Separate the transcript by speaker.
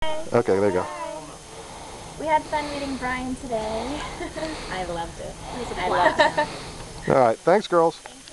Speaker 1: Okay, there you go.
Speaker 2: We had fun meeting Brian today.
Speaker 3: I loved it.
Speaker 2: It was a
Speaker 3: I loved
Speaker 2: blast.
Speaker 3: it.
Speaker 1: All right, thanks, girls.